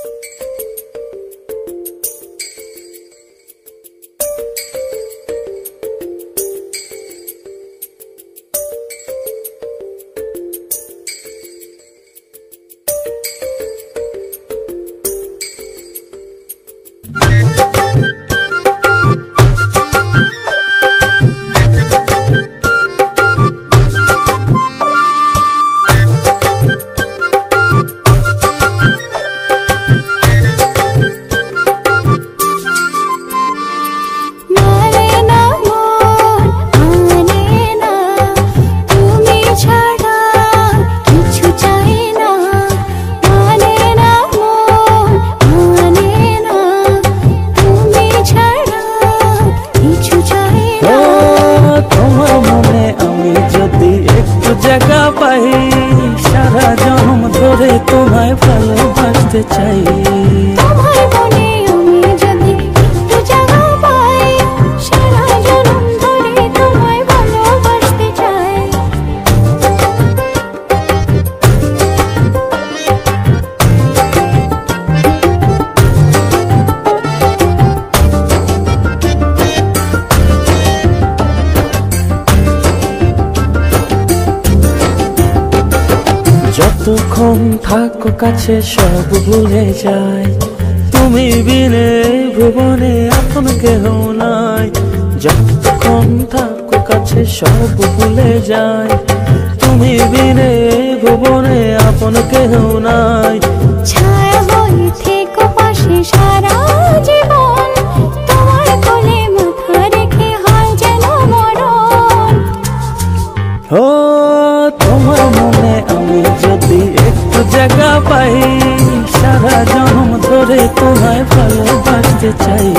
সারা জন্ম ধরে তোমায় ভালোবাসতে চাই। তোমার মনে আমি যদি একটু জায়গা পাই, সারা জন্ম ধরে তোমায় ভালোবাসতে চাই। যতক্ষণ থাকো কাছে সব ভুলে যাই, তুমি বিনে ভুবনে আপন কেহ নাই। যতক্ষণ থাকো কাছে সব ভুলে যাই, তুমি বিনে ভুবনে আপন কেহ নাই। ছায়া হয়ে থেকো পাশে সারা জীবন, তোমার কোলে মাথা রেখে হয় যেন মরণ। ও তোমার মনে আমি যদি একটু জায়গা পাই, সারা জন্ম ধরে তোমায় ভালোবাসতে চাই।